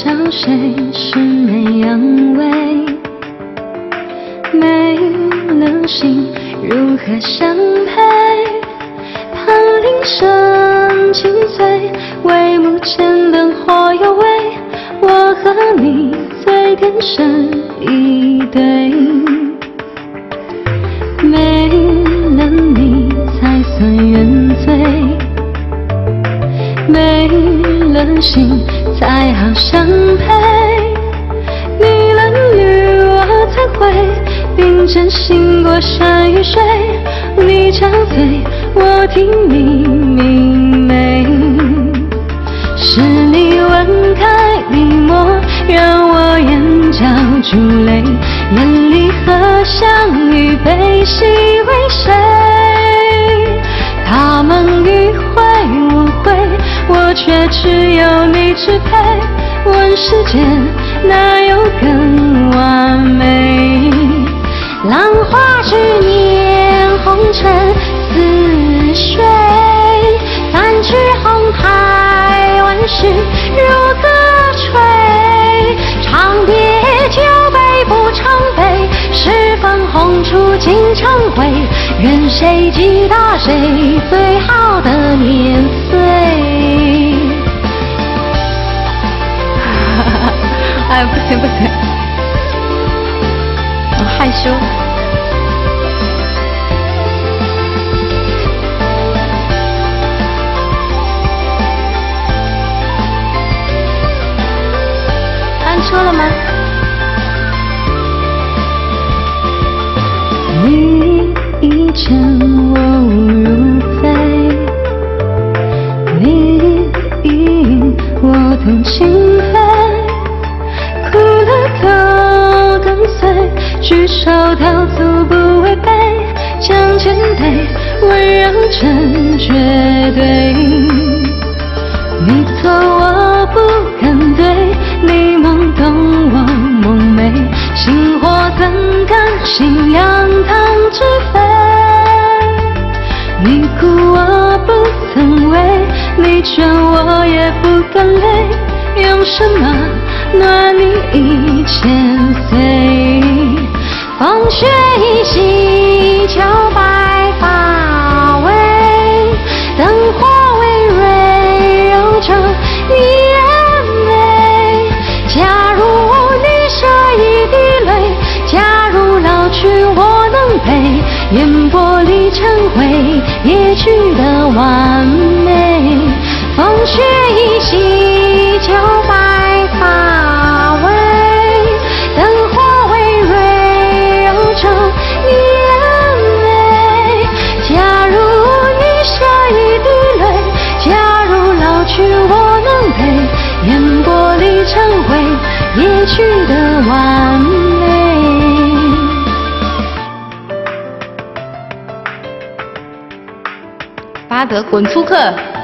笑谁是没阳痿？没了心如何相配？盼铃声轻催，帷幕前灯火幽微，我和你最天生一对。没了你才算原罪，没了心才好相配。你冷雨我才会并肩行过山与水，你憔悴我听你明媚。是你吻开笔墨，让我眼角珠泪，眼里荷香与悲喜为谁？他们迂回无悔，我却只有你支配。问世间哪有更完美？浪花之年，红尘似水，泛指红海，万事如歌吹。长别酒杯不常杯，十分红烛尽成灰。任谁击打谁最好的年岁。哎，不行不行，我害羞。翻车了吗？你一见我无如飞，你一饮我动情飞。哭了都跟随，举手投足不违背，将千杯温柔成绝对。你错我不敢对，你懵懂我梦寐，星火怎甘心两堂之非？你哭我不曾为，你劝我也不敢累，用什么暖你1000岁？风雪依稀，秋白发尾，灯火微蕊，揉成你眼眉。假如你舍一滴泪，假如老去我能陪，烟波里成灰，也觉得完美。风雪依稀，秋白发尾，灯火微蕊，揉成你眼眉。假如你舍一滴泪，假如老去我能陪，烟波里成灰，也觉得完美。巴德滚出课！